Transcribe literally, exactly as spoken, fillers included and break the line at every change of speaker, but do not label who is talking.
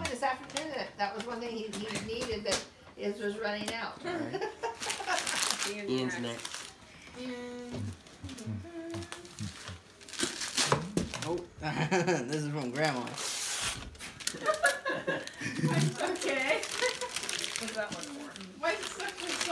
me this afternoon that that was one thing he, he needed that his was running out.
All right.
Ian's next.
Oh, this is from Grandma.
Okay. What's that one for? Why is it such a